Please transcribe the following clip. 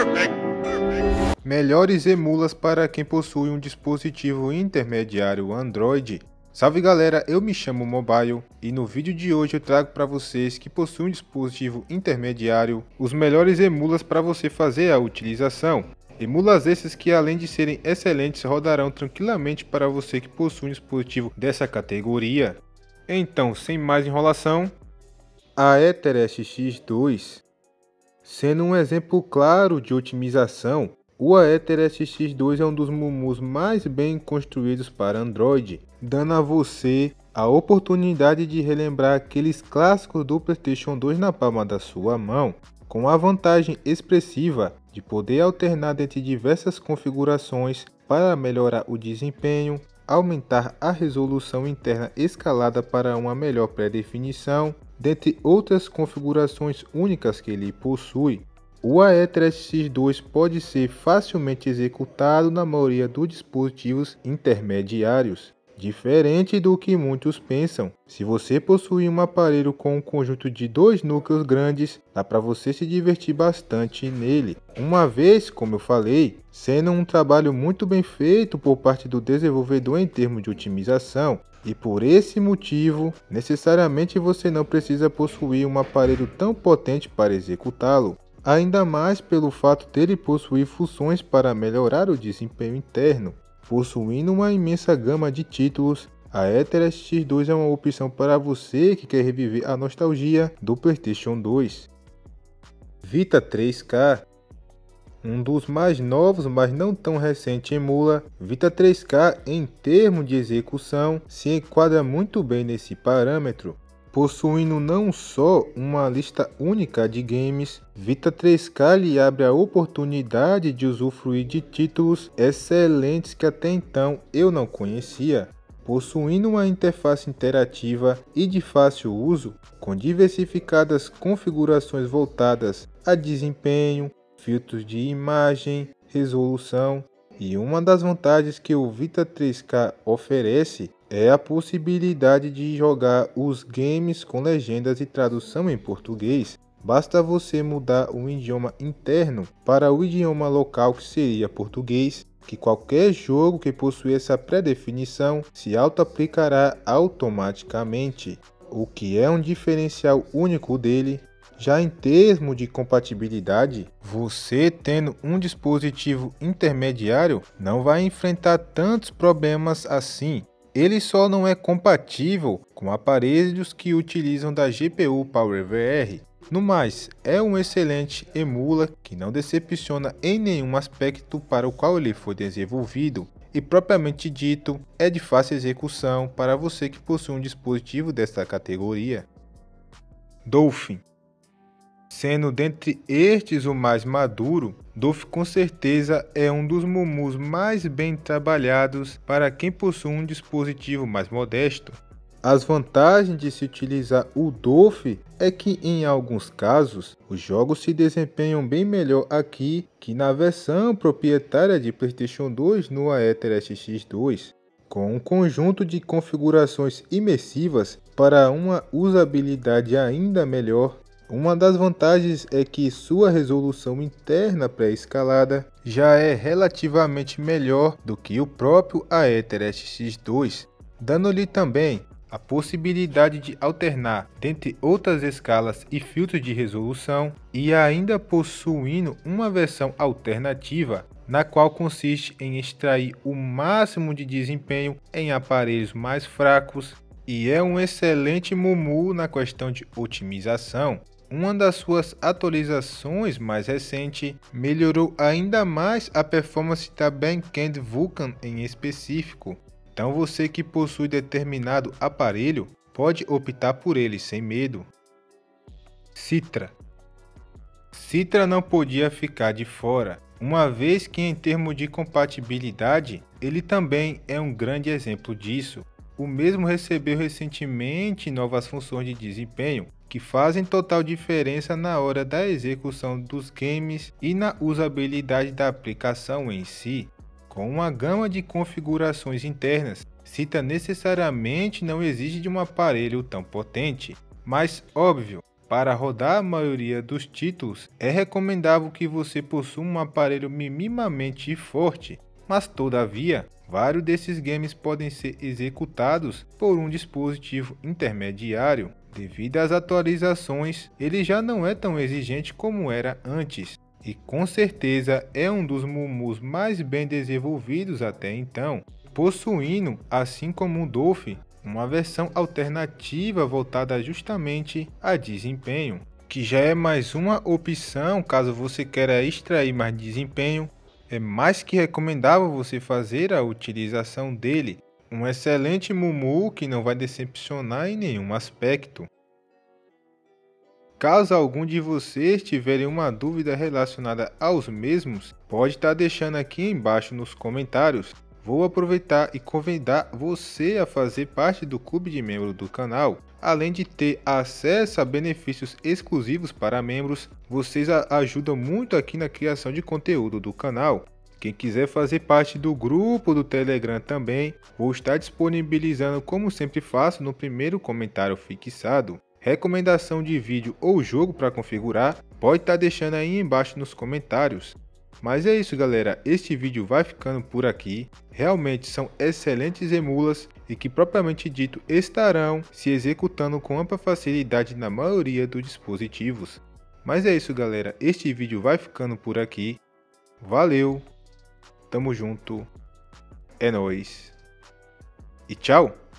Melhores emulas para quem possui um dispositivo intermediário Android. Salve galera, eu me chamo Mobile e no vídeo de hoje eu trago para vocês que possuem um dispositivo intermediário os melhores emulas para você fazer a utilização. Emulas esses que, além de serem excelentes, rodarão tranquilamente para você que possui um dispositivo dessa categoria. Então, sem mais enrolação, a AetherSX2. Sendo um exemplo claro de otimização, o AetherSX2 é um dos mumus mais bem construídos para Android, dando a você a oportunidade de relembrar aqueles clássicos do PlayStation 2 na palma da sua mão, com a vantagem expressiva de poder alternar entre diversas configurações para melhorar o desempenho, aumentar a resolução interna escalada para uma melhor pré-definição, dentre outras configurações únicas que ele possui. O AetherSX2 pode ser facilmente executado na maioria dos dispositivos intermediários. Diferente do que muitos pensam, se você possui um aparelho com um conjunto de dois núcleos grandes, dá para você se divertir bastante nele. Uma vez, como eu falei, sendo um trabalho muito bem feito por parte do desenvolvedor em termos de otimização, e por esse motivo, necessariamente você não precisa possuir um aparelho tão potente para executá-lo. Ainda mais pelo fato dele possuir funções para melhorar o desempenho interno. Possuindo uma imensa gama de títulos, a AetherSX2 é uma opção para você que quer reviver a nostalgia do PlayStation 2. Vita 3K. Um dos mais novos, mas não tão recente emula, Vita 3K em termos de execução se enquadra muito bem nesse parâmetro. Possuindo não só uma lista única de games, Vita 3K lhe abre a oportunidade de usufruir de títulos excelentes que até então eu não conhecia. Possuindo uma interface interativa e de fácil uso, com diversificadas configurações voltadas a desempenho, filtros de imagem, resolução, e uma das vantagens que o Vita 3K oferece é a possibilidade de jogar os games com legendas e tradução em português. Basta você mudar o idioma interno para o idioma local, que seria português, que qualquer jogo que possui essa pré-definição se auto-aplicará automaticamente, o que é um diferencial único dele. Já em termos de compatibilidade, você tendo um dispositivo intermediário não vai enfrentar tantos problemas assim. Ele só não é compatível com aparelhos que utilizam da GPU PowerVR. No mais, é um excelente emula que não decepciona em nenhum aspecto para o qual ele foi desenvolvido e, propriamente dito, é de fácil execução para você que possui um dispositivo desta categoria. Dolphin. Sendo dentre estes o mais maduro, Dolphin com certeza é um dos mumus mais bem trabalhados para quem possui um dispositivo mais modesto. As vantagens de se utilizar o Dolphin é que em alguns casos os jogos se desempenham bem melhor aqui que na versão proprietária de PlayStation 2 no AetherSX2, com um conjunto de configurações imersivas para uma usabilidade ainda melhor. Uma das vantagens é que sua resolução interna pré-escalada já é relativamente melhor do que o próprio AetherSX2, dando-lhe também a possibilidade de alternar dentre outras escalas e filtros de resolução, e ainda possuindo uma versão alternativa, na qual consiste em extrair o máximo de desempenho em aparelhos mais fracos, e é um excelente mumu na questão de otimização. Uma das suas atualizações mais recente melhorou ainda mais a performance da backend Vulkan em específico. Então você que possui determinado aparelho pode optar por ele sem medo. Citra. Citra não podia ficar de fora, uma vez que em termos de compatibilidade ele também é um grande exemplo disso. O mesmo recebeu recentemente novas funções de desempenho que fazem total diferença na hora da execução dos games e na usabilidade da aplicação em si. Com uma gama de configurações internas, Citra necessariamente não exige de um aparelho tão potente, mas óbvio, Para rodar a maioria dos títulos, é recomendável que você possua um aparelho minimamente forte, mas todavia, vários desses games podem ser executados por um dispositivo intermediário. Devido às atualizações, ele já não é tão exigente como era antes, e com certeza é um dos Mumus mais bem desenvolvidos até então, possuindo, assim como o Dolphin, uma versão alternativa voltada justamente a desempenho, que já é mais uma opção caso você queira extrair mais desempenho. É mais que recomendável você fazer a utilização dele, um excelente Mumu que não vai decepcionar em nenhum aspecto. Caso algum de vocês tiverem uma dúvida relacionada aos mesmos, pode estar deixando aqui embaixo nos comentários. Vou aproveitar e convidar você a fazer parte do clube de membros do canal. Além de ter acesso a benefícios exclusivos para membros, vocês ajudam muito aqui na criação de conteúdo do canal. Quem quiser fazer parte do grupo do Telegram também, vou estar disponibilizando como sempre faço no primeiro comentário fixado. Recomendação de vídeo ou jogo para configurar, pode estar deixando aí embaixo nos comentários. Mas é isso galera, este vídeo vai ficando por aqui. Realmente são excelentes emulas e que propriamente dito estarão se executando com ampla facilidade na maioria dos dispositivos. Mas é isso galera, este vídeo vai ficando por aqui. Valeu, tamo junto, é nóis e tchau!